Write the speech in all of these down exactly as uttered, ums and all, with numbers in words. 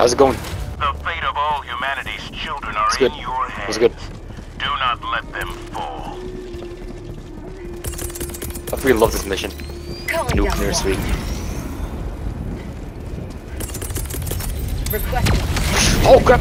How's it going? The fate of all humanity's children are It's good. in your hands. It's good. Do not let them fall. I really love this mission. Calling Nuke down nursery. Requesting. Oh crap!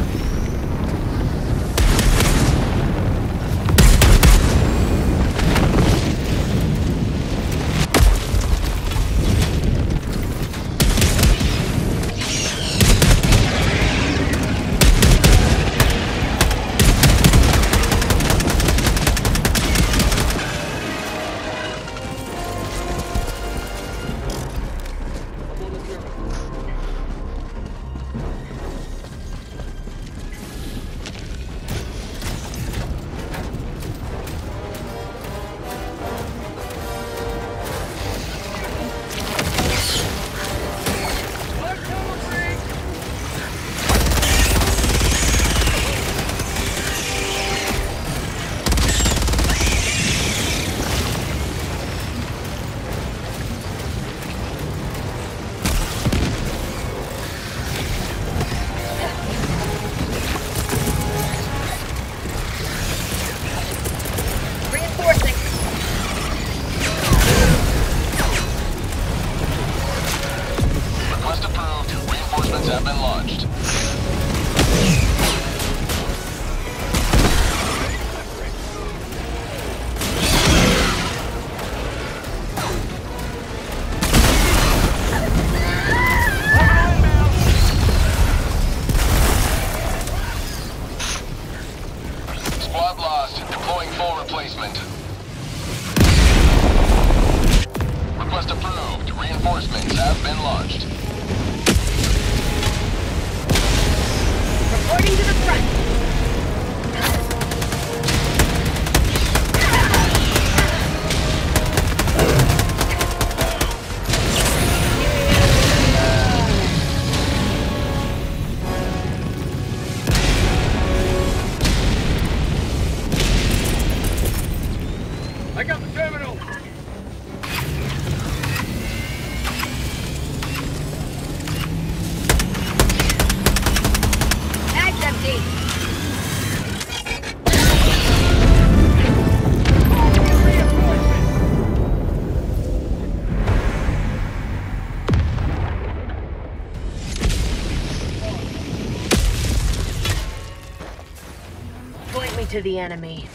Have been launched. Squad lost. Deploying full replacement. Request approved. Reinforcements have been launched. Reporting to the front. I got the terminal. Bag's empty. Point me to the enemy.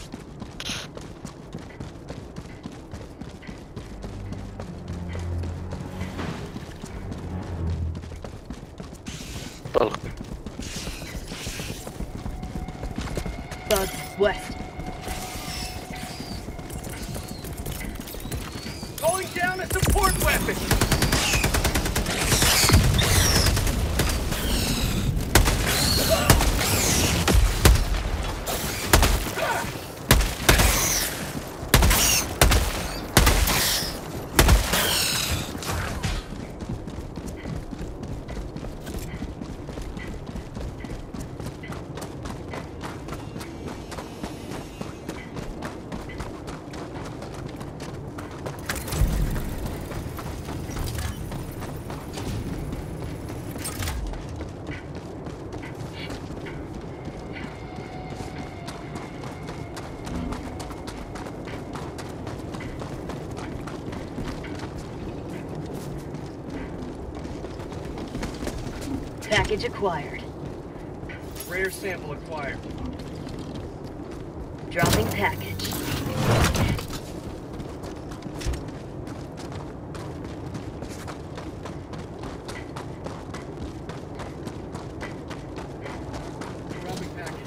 طلق. Bug west. Going down a support weapon. Package acquired. Rare sample acquired. Dropping package. Dropping package.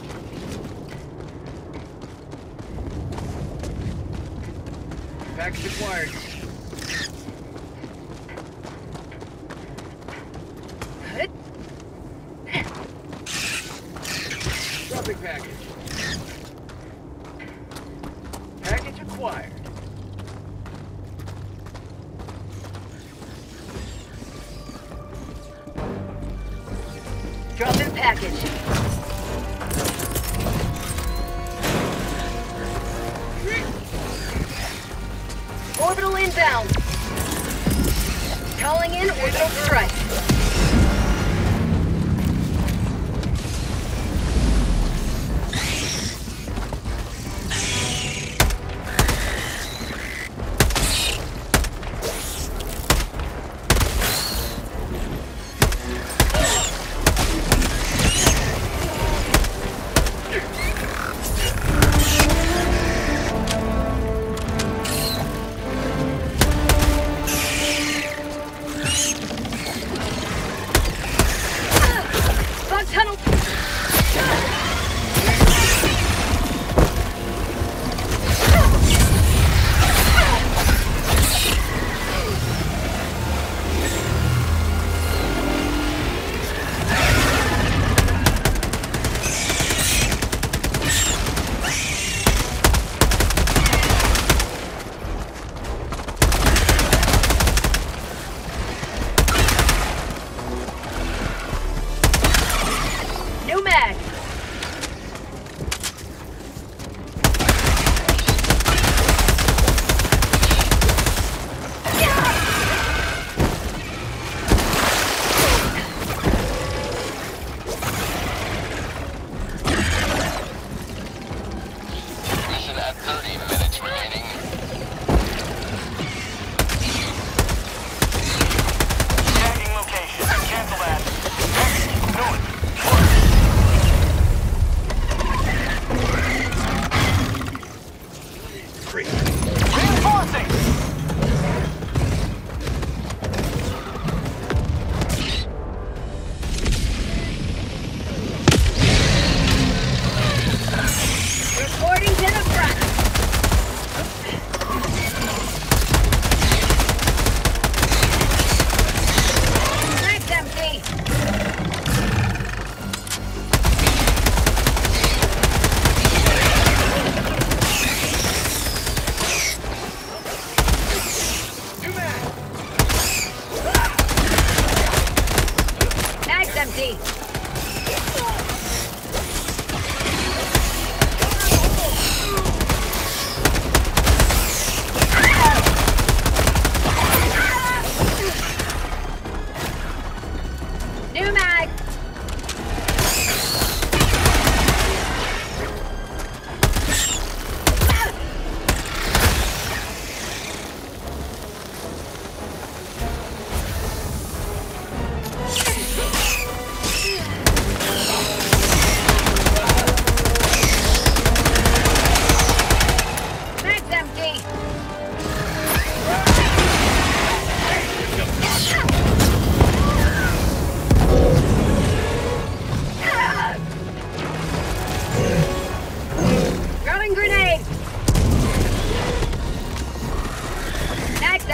Package acquired. Hut. Dropping package. Package acquired. Dropping package. Orbital inbound. Calling in orbital strike.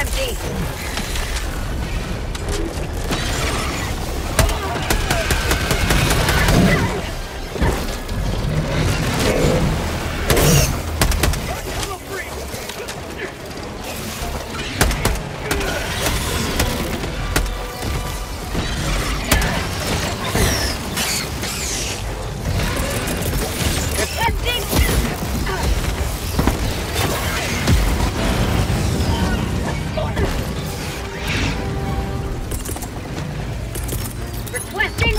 empty. Requesting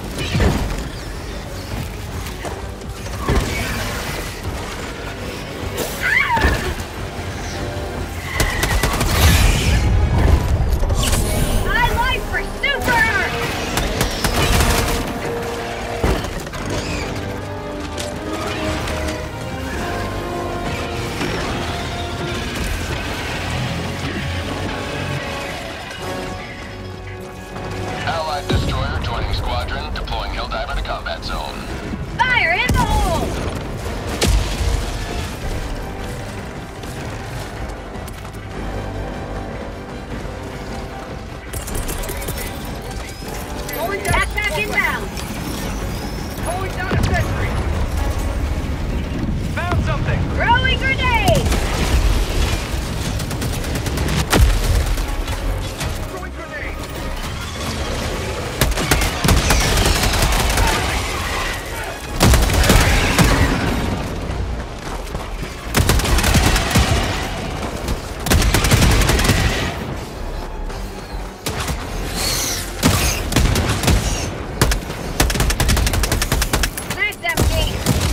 I life for super! Allied destroyer joining squadron, deploying Helldiver to combat zone. Fire in the hole! Going back, back inbound. Calling down a sentry. Found something. Throwing grenade! Throwing grenade. Mag's empty.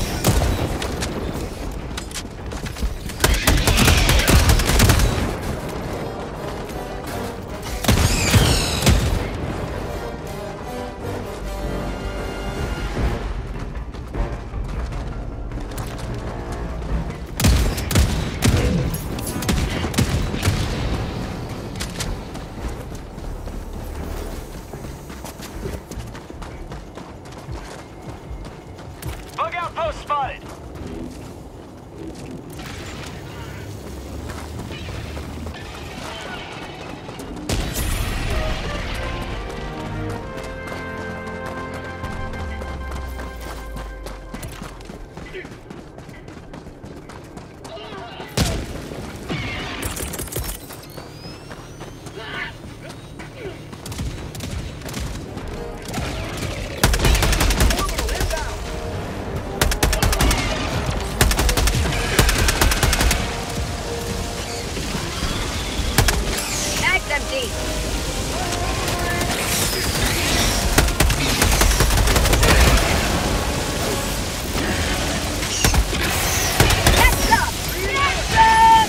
Bug outpost spotted. Orbital inbound. Mag's empty. Next up! Next up!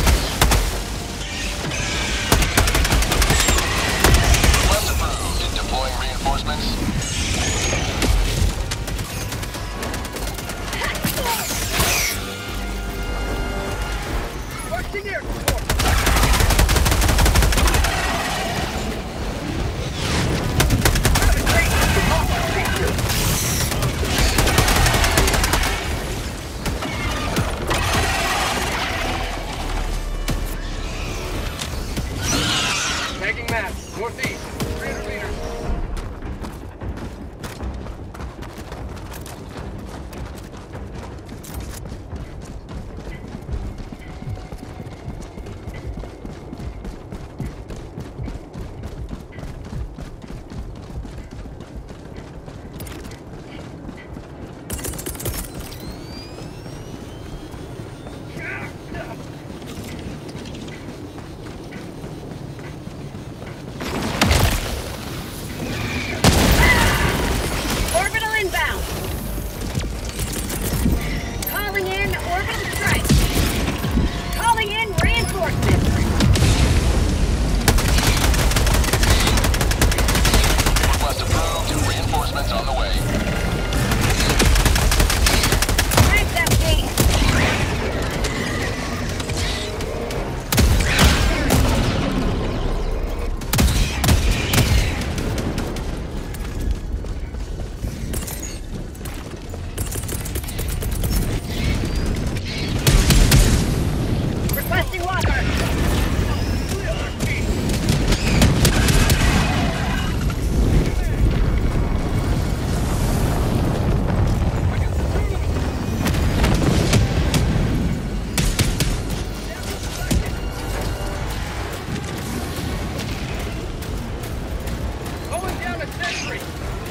Request approved. Deploying reinforcements. Requesting air support. Tagging map, northeast, three hundred meters. sentry.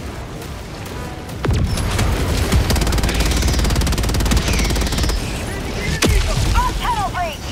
On tunnel breach!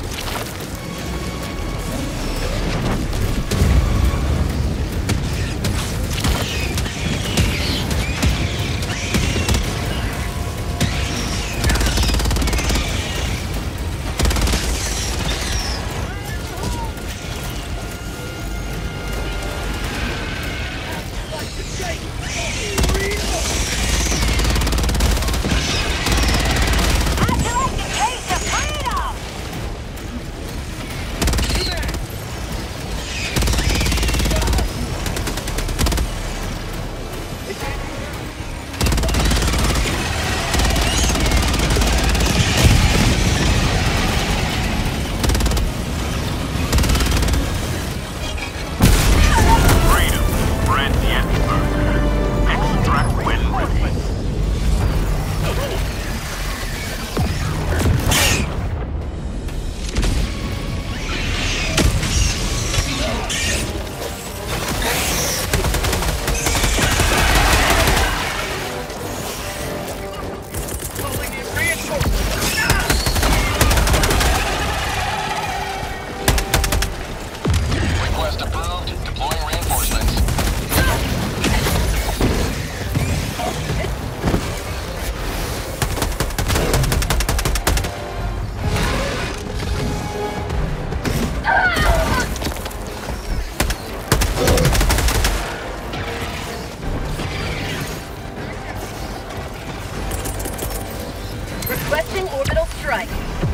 Requesting orbital strike.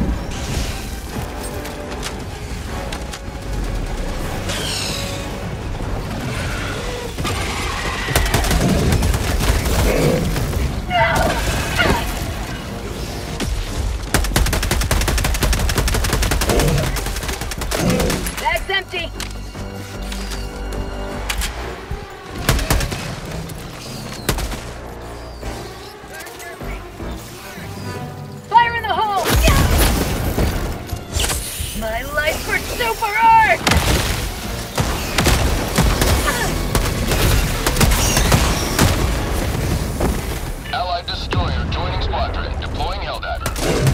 Bag's empty. Fire in the hole! My life for super art! Allied destroyer joining squadron. Deploying Helldiver.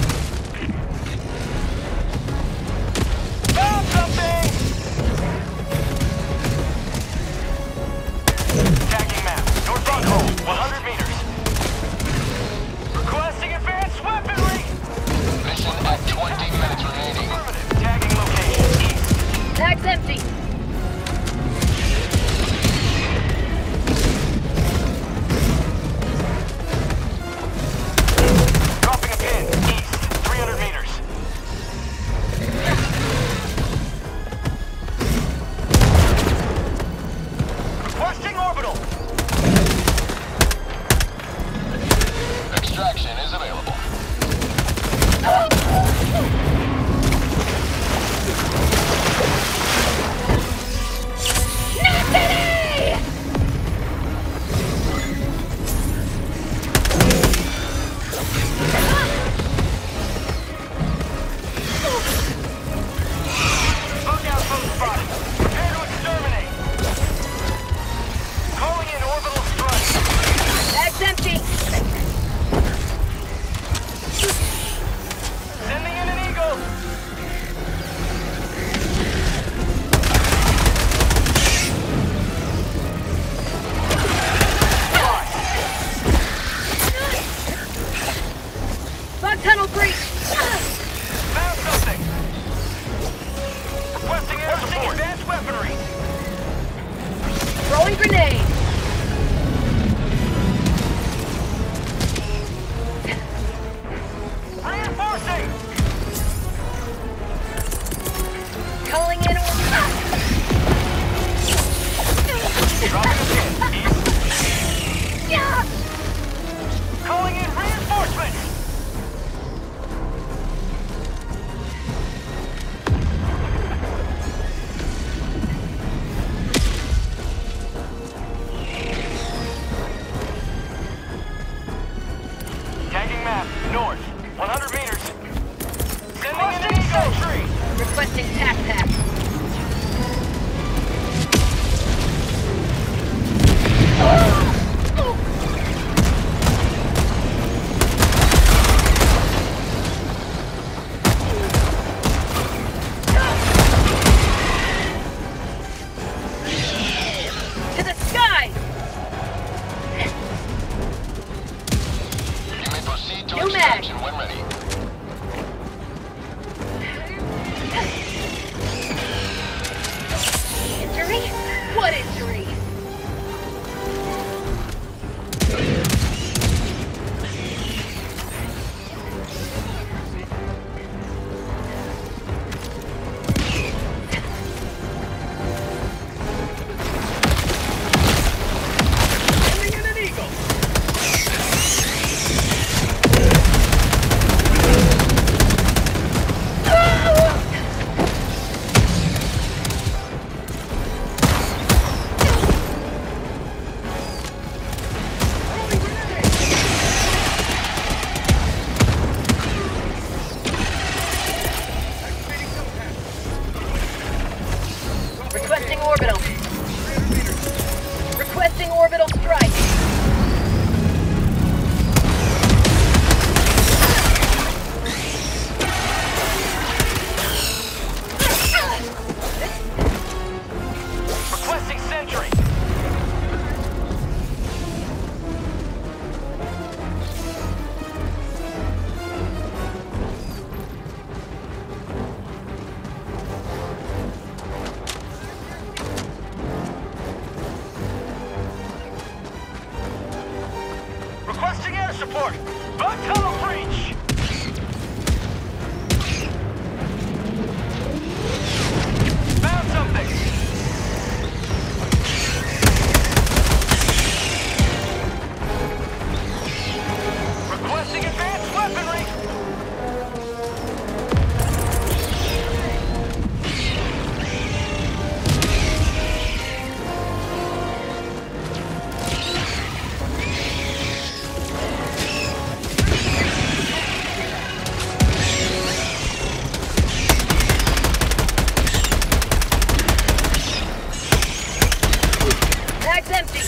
Found something! Tagging map. North bunghole, one hundred meters. Requesting advanced weaponry! Mission at twenty minutes remaining. Affirmative. Tagging location, east. Bag's empty. Dropping a pin, east, three hundred meters. Requesting orbital! Extraction is available. Bug outpost spotted. Prepare to exterminate. Calling in orbital strike. Bag's empty. Sending in an eagle. Bug tunnel breach. Found something. Requesting air support. Advanced weaponry. Throwing grenade. Reinforcing. Calling in orbital. Dropping a pin, east. Yeah. Calling in reinforcements. What injury? Sending in an eagle. Requesting orbital. Requesting orbital strike. Requesting sentry. Requesting air support. Bug tunnel breach. Found something. Requesting advanced weaponry. Bag's empty.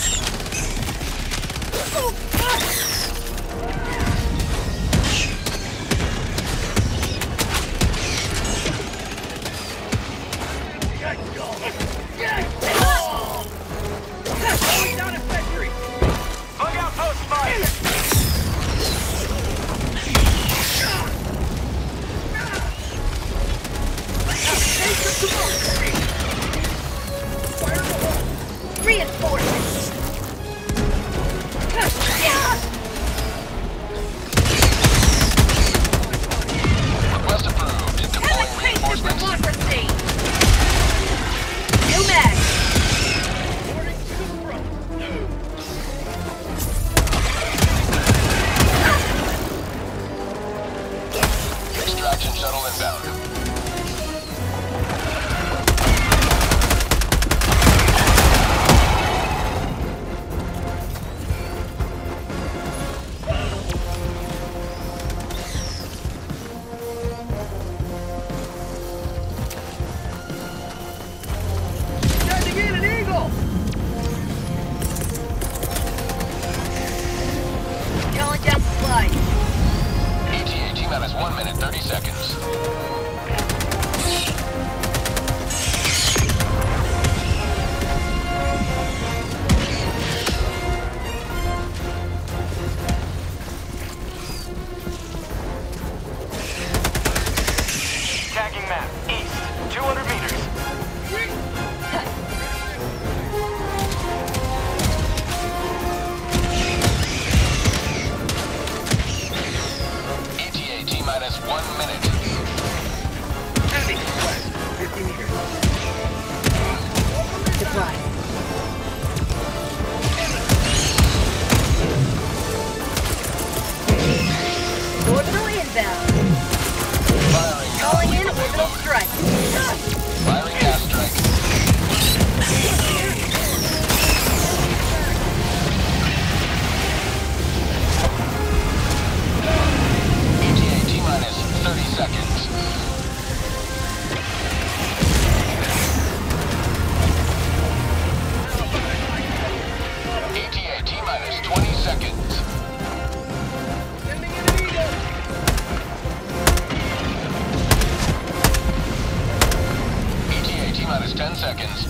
Going down a sentry. Bug outpost fire. Reinforcements. Request approved. Deploying Penetration reinforcements. democracy. New mag. Extraction shuttle inbound. Sending in an eagle. Calling down supplies. E T A T minus one minute, thirty seconds. Tagging map. East. two hundred meters. E T A T minus one minute. Heavy. West. fifty meters. Supplies. Orbital inbound. Firing. Calling in orbital strike. Firing gas strike. E T A T minus thirty seconds. E T A T minus twenty seconds. Sending in an eagle. E T A T minus ten seconds.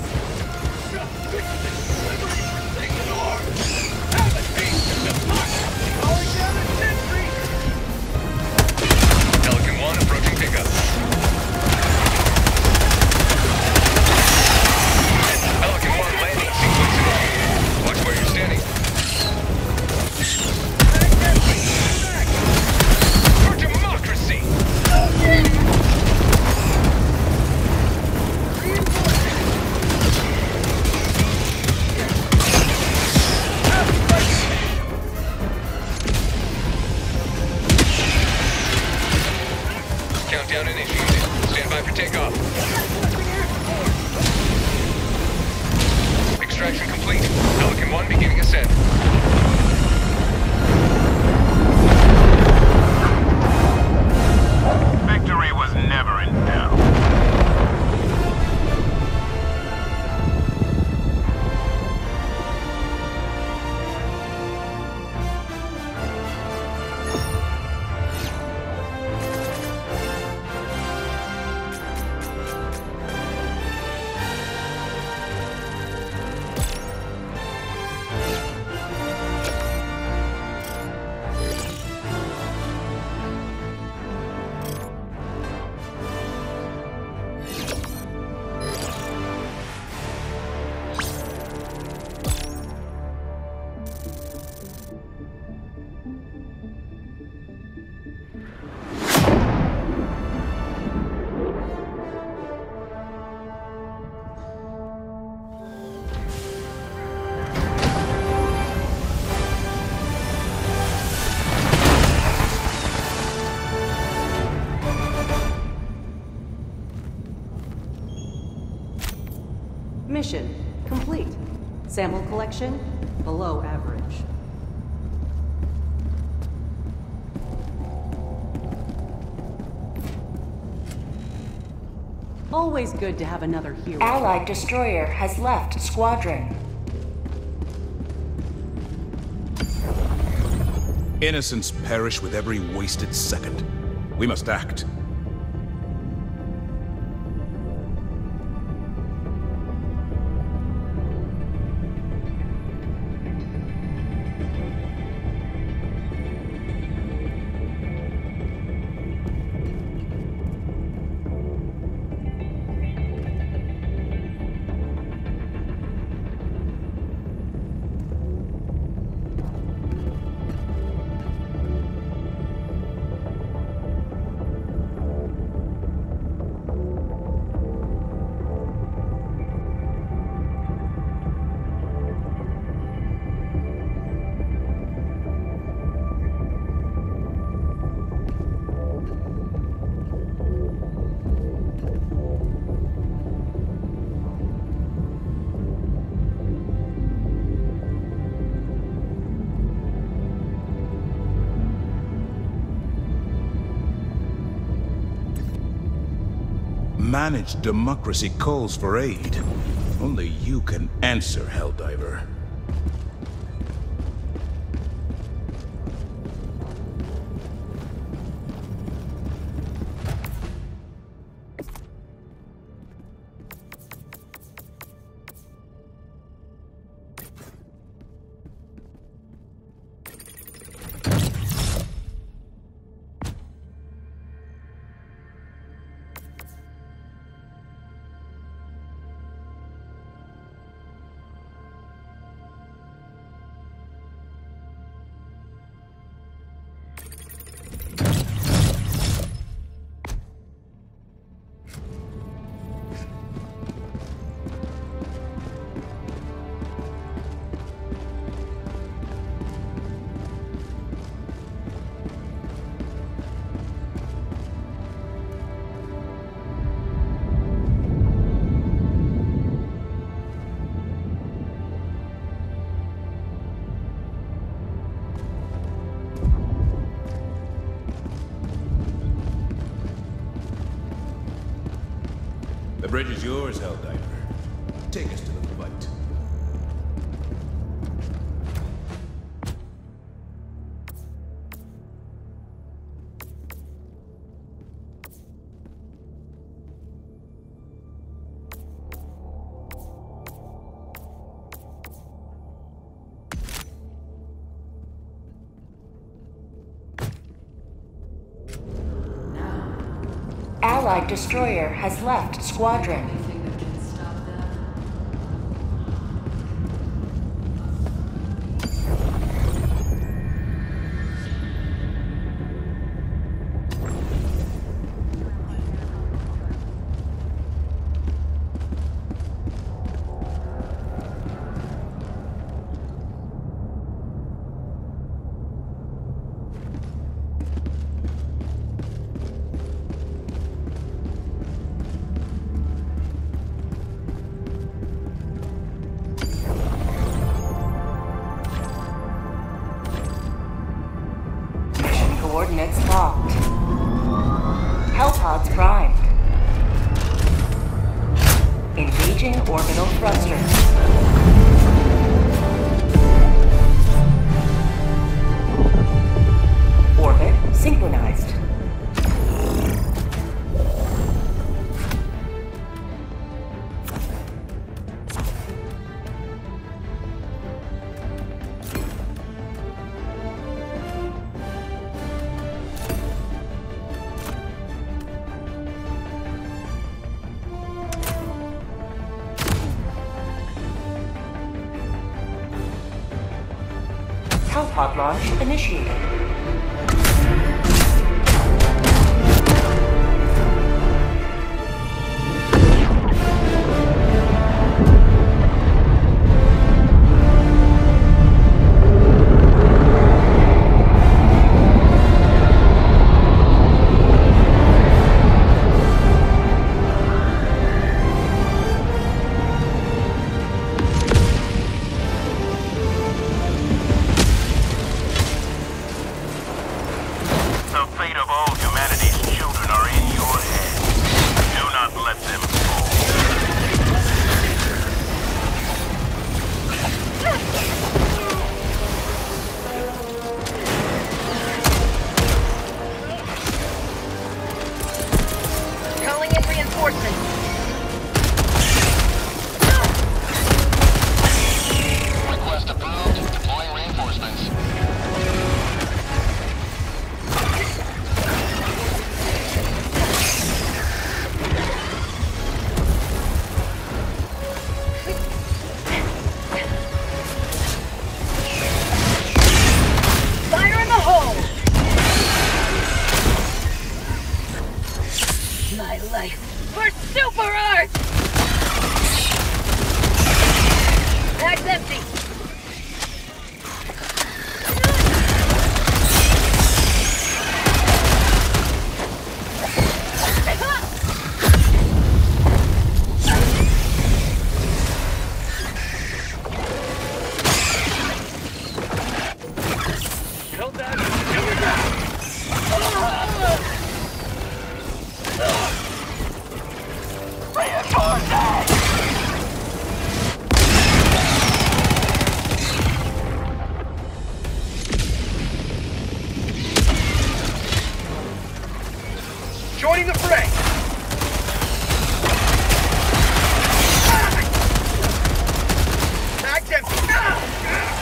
Calling down a sentry. Pelican one approaching pickup. Pelican one landing. complete. Pelican one beginning ascent. Victory was never in doubt. Mission complete. Sample collection below average. Always good to have another hero. Allied destroyer has left squadron. Innocents perish with every wasted second. We must act. Managed democracy calls for aid. Only you can answer, Helldiver. The bridge is yours, Helldiver. Take us to the fight. Allied destroyer has left squadron. units locked. Hellpods primed. Engaging orbital thrusters. Orbit synchronized. Hellpod launch initiated. Calling in reinforcements. Request approved. Deploying reinforcements. Fire in the hole! My life for super art! Bag's empty! Held that. Coming back. Joining the fray. Bag's empty.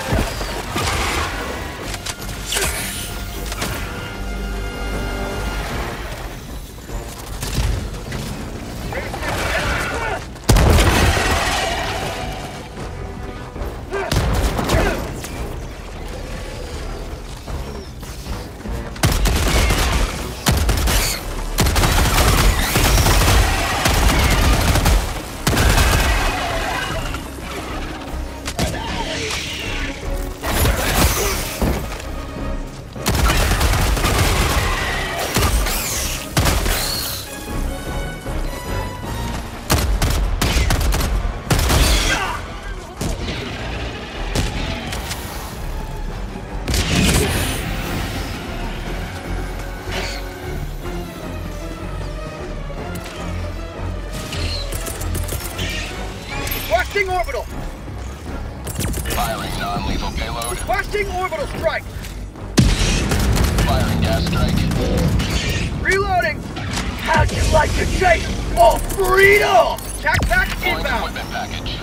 Requesting orbital! Firing non-lethal payload. Requesting orbital strike! Firing gas strike. Reloading! How'd you like to chase more freedom? Tac pack Deploying inbound! equipment package.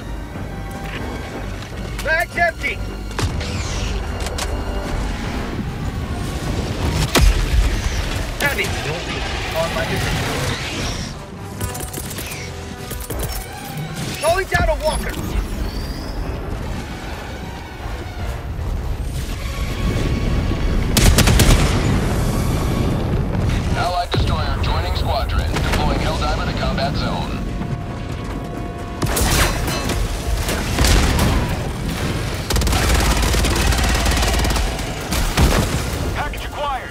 Bag's empty! Heavy! On my mission. Calling down a walker! Allied destroyer joining squadron. Deploying Helldiver to combat zone. Package acquired!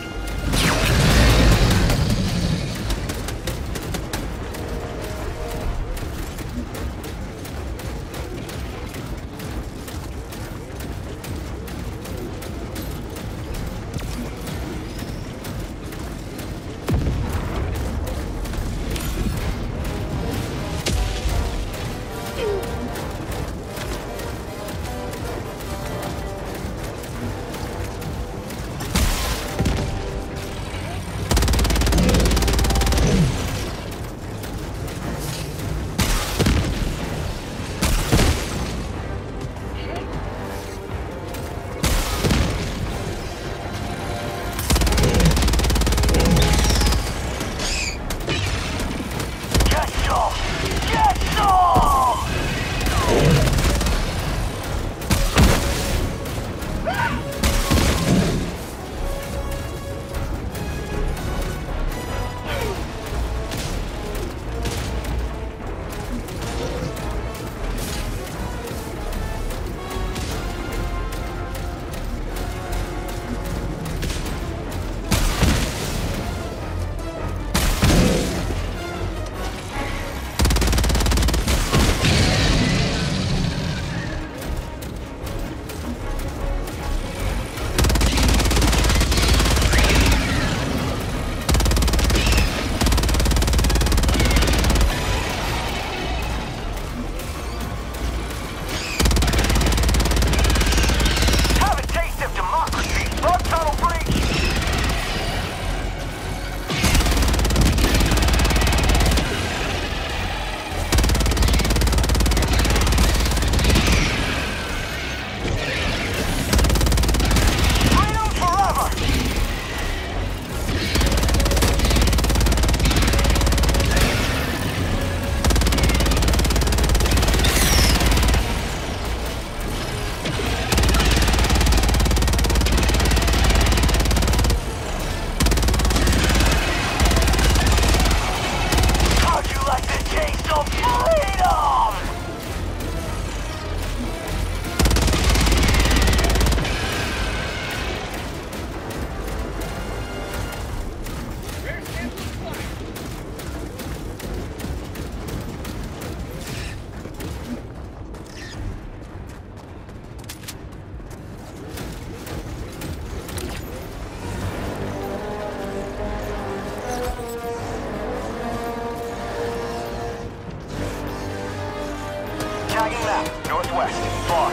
Tagging left, northwest, far.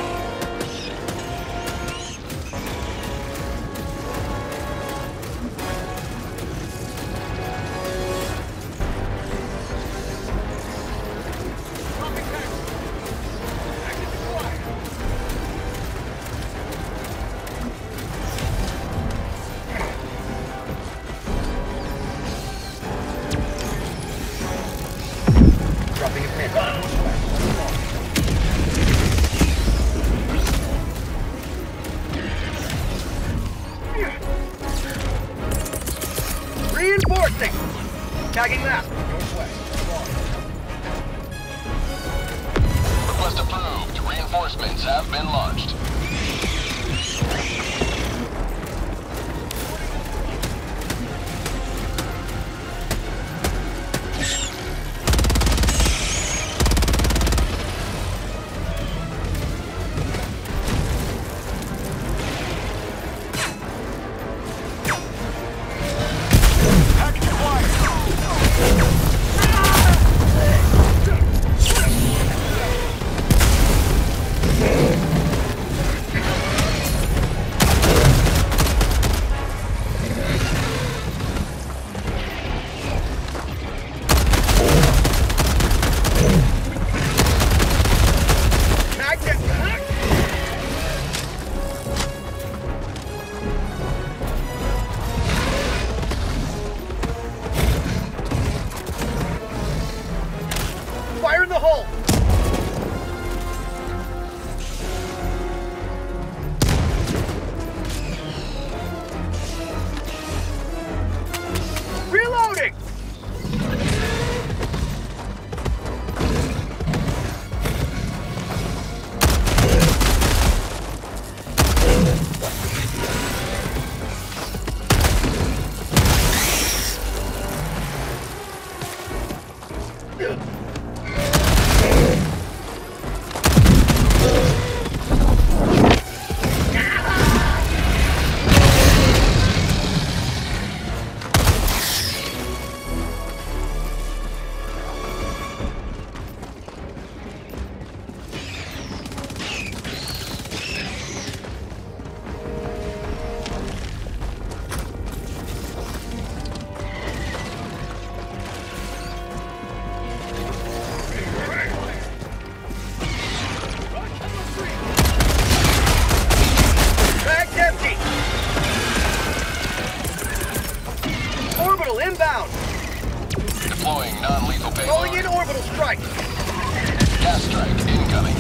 Dropping a pin. Reinforcing! Tagging left, northwest. Request approved. Reinforcements have been launched. Fire in the hole! Reloading! Inbound! Deploying non-lethal Calling payload. in orbital strike! Gas strike incoming.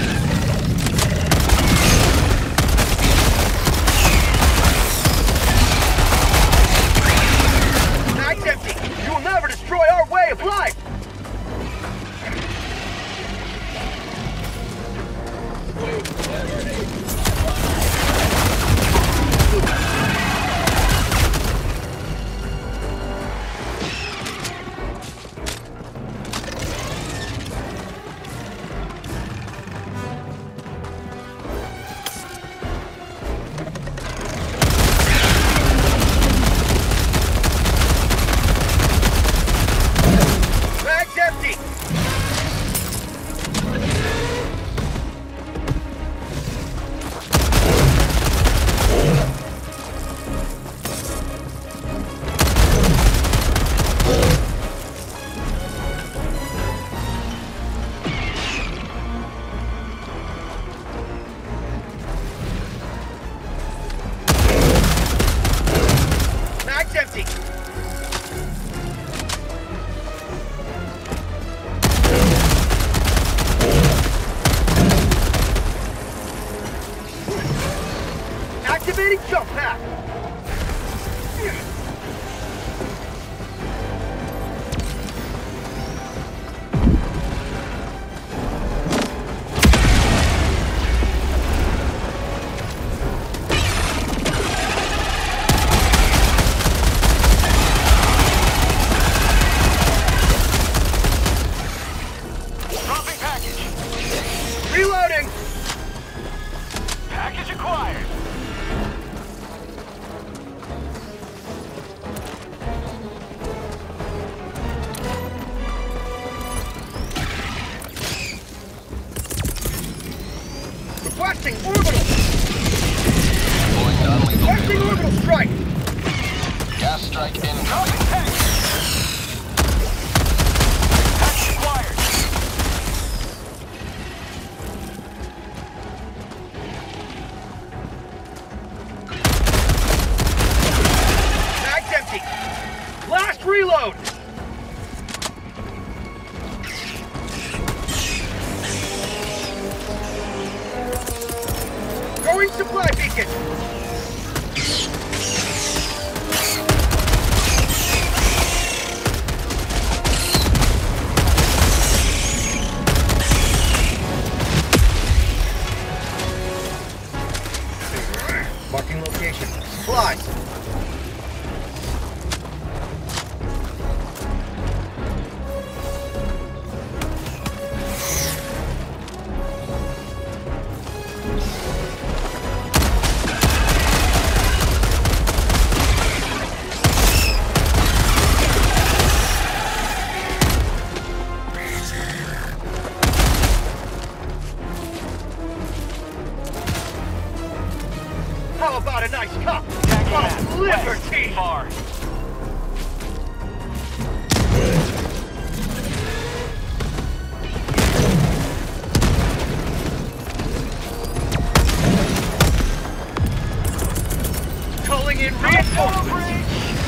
Mag's empty! You will never destroy our way of life! Mag's empty! Mag's empty! Activating jump pack! Dropping package! Reloading! Package acquired! Requesting orbital! Deploying non-lethal Requesting payload. orbital strike! Gas strike incoming. Mag's empty! Last reload! Going supply beacon! Marking location. Supplies! How about a nice cup of liberty? Far. Calling in reinforcements.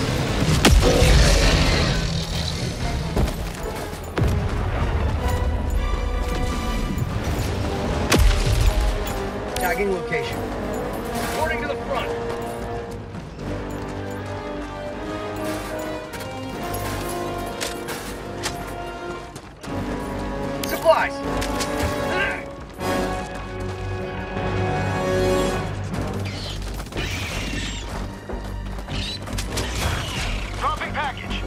Tagging location. Reporting to the front. Supplies. Dropping package.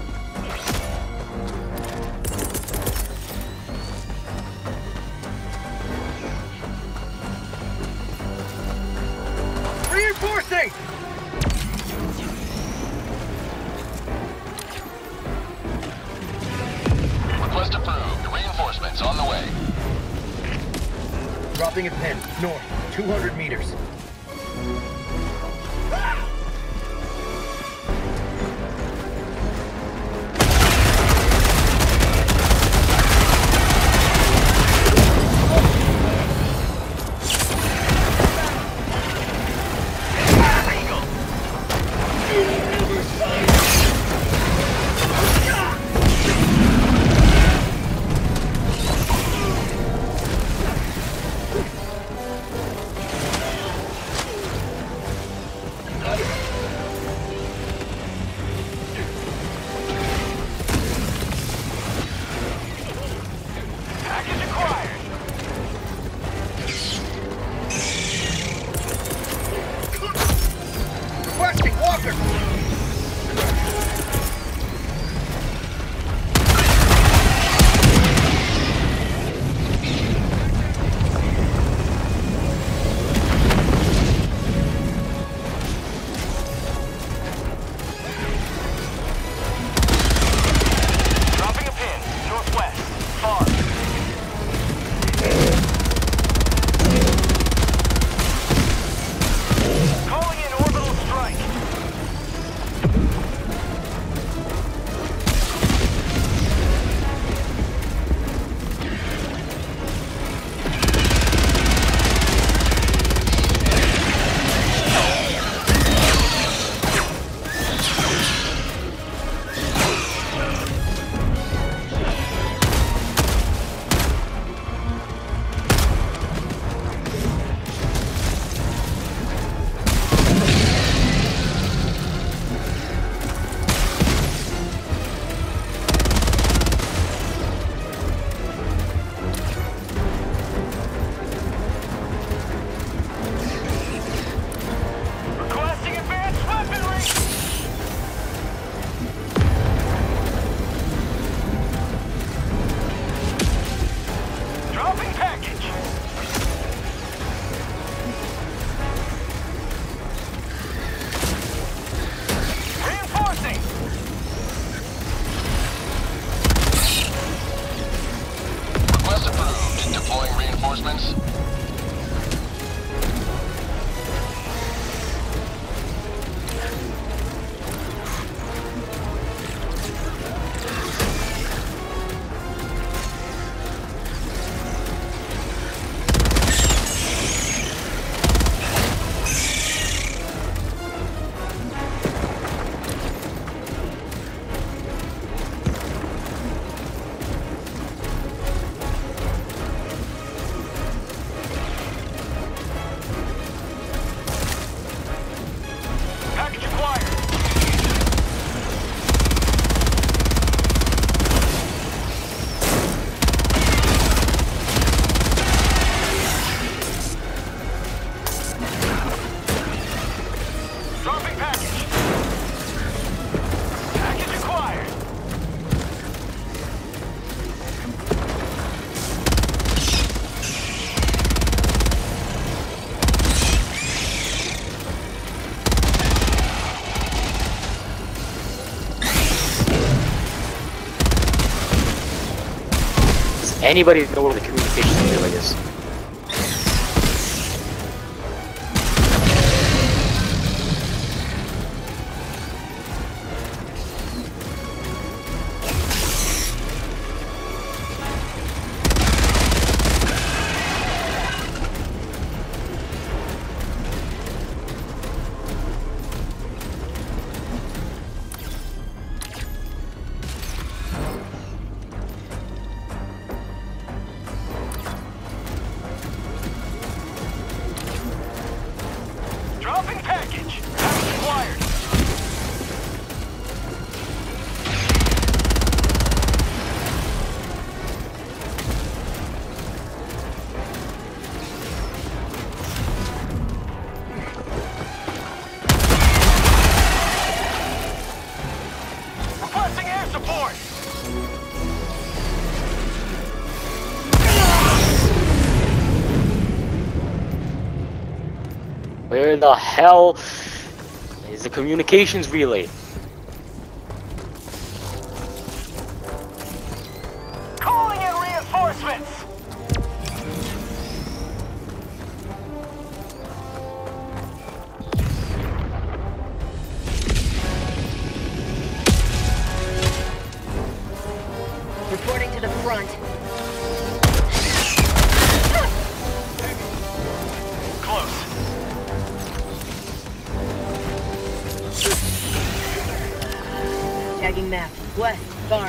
Reinforcing! Request approved. Reinforcements on the way. Dropping a pin. North. two hundred meters. Requesting Walker! Dropping a pin. Northwest. Far. Calling in orbital strike. Requesting advanced weaponry! Dropping package! Reinforcing! Request approved. Deploying reinforcements. Anybody know where the communications relay is? Dropping package. Package acquired. Requesting air support. Where the hell is the communications relay? Calling in reinforcements. Reporting to the front. Close. Tagging map. West. Barn.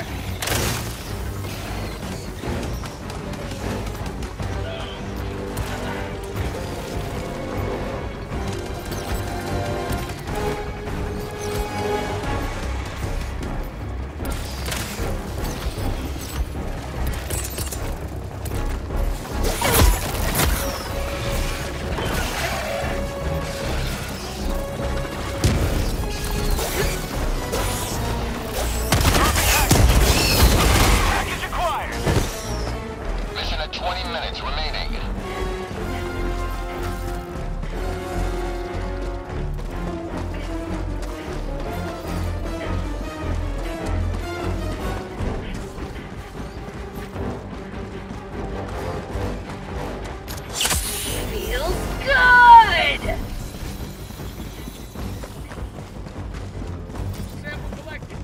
Package acquired. Mission at twenty minutes remaining. Feels good! Sample collected.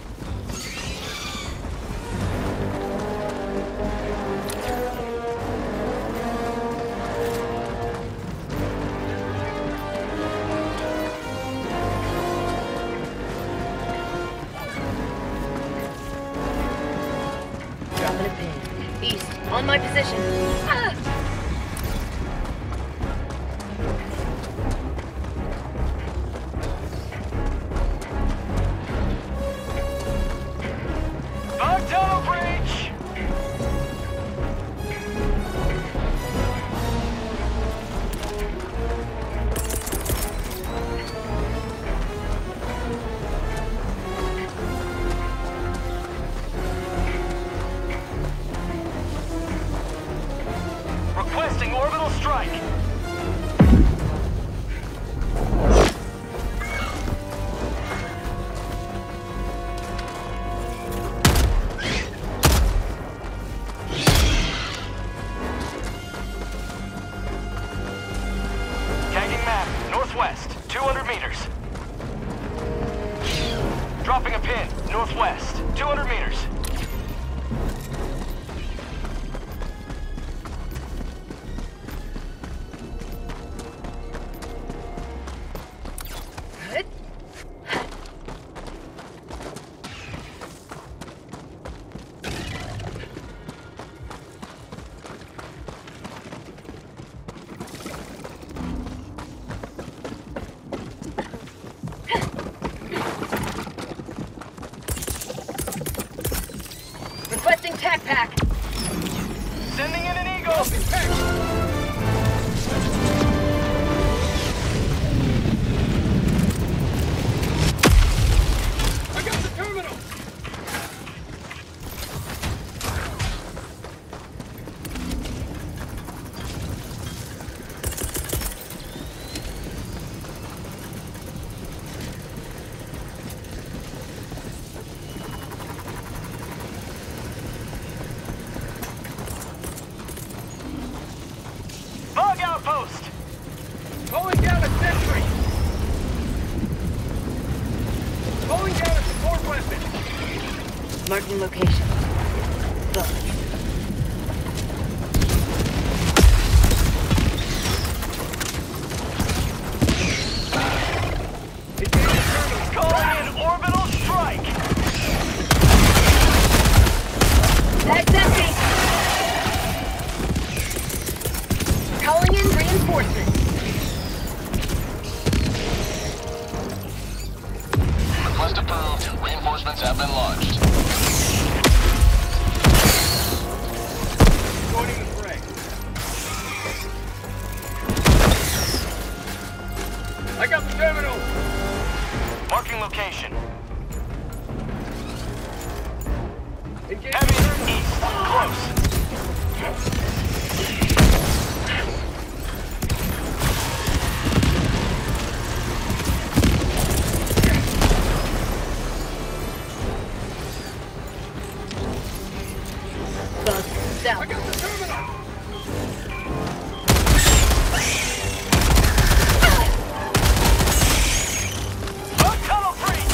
Dropping a pin. East. On my position. Ah! Bug tunnel breach. Requesting orbital strike. Tagging map. Northwest. two hundred meters. Dropping a pin. Northwest. two hundred meters. Good. outpost! Calling down a sentry! Calling down a support weapon! Marking location. Buzz. Calling in orbital strike! That's empty! Calling in reinforcements. Request approved. Reinforcements have been launched. Joining the fray. I got the terminal! Marking location. Engage. Heavy east. Close. Buzz. South. I got the terminal! Oh, tunnel breach!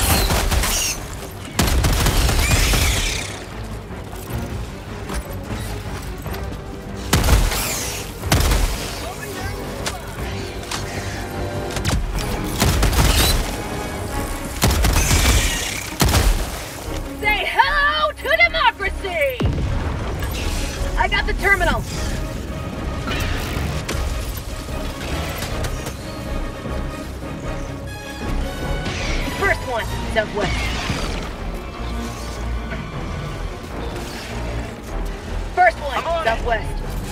Say hello to democracy! I got the terminal. First one, southwest. First one, on it. southwest.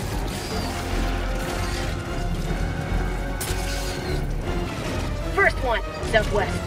First one, southwest.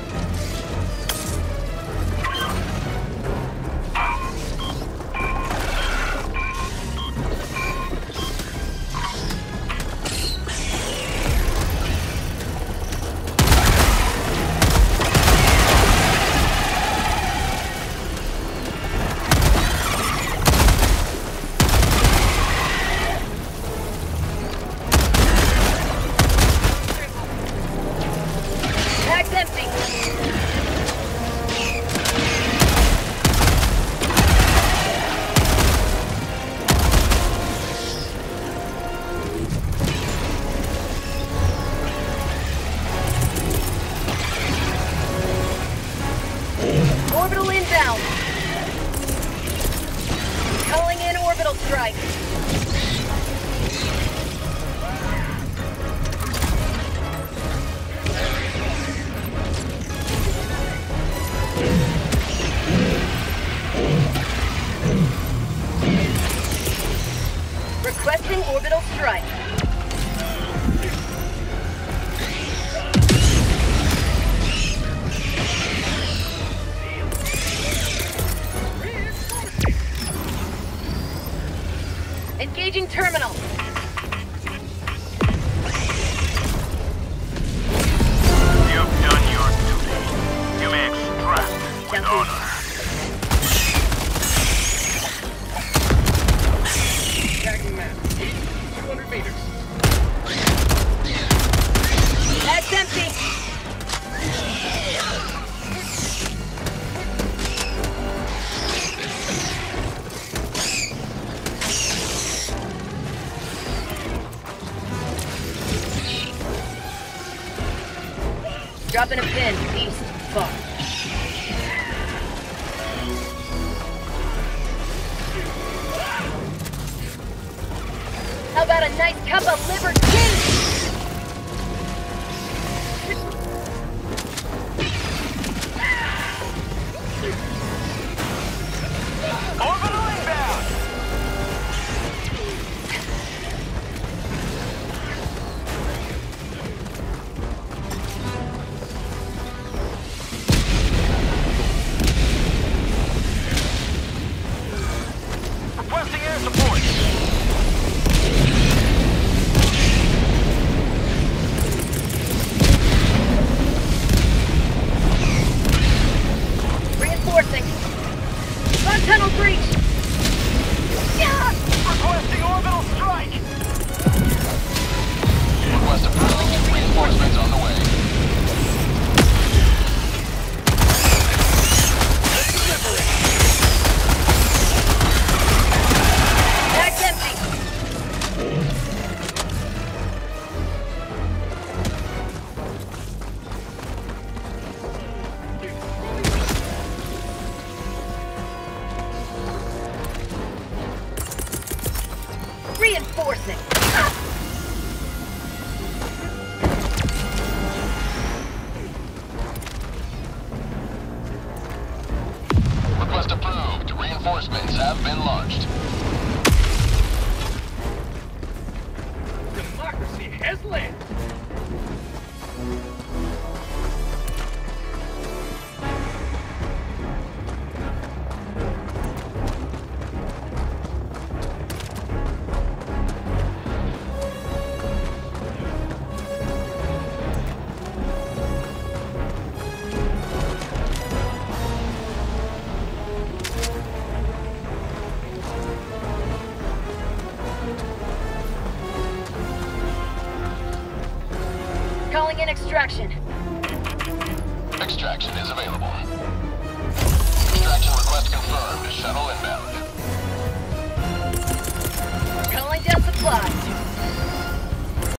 Bag's empty. Orbital inbound. Calling in orbital strike. Requesting orbital strike. Engaging terminal. You've done your duty. You may extract with honor. Tagging map. two hundred meters. That's empty. Dropping a pin, east, far. How about a nice cup of liver tea? Orbital inbound! Requesting air support. been launched. Democracy has landed. Calling in extraction. Extraction is available. Extraction request confirmed. Shuttle inbound. Calling down supplies.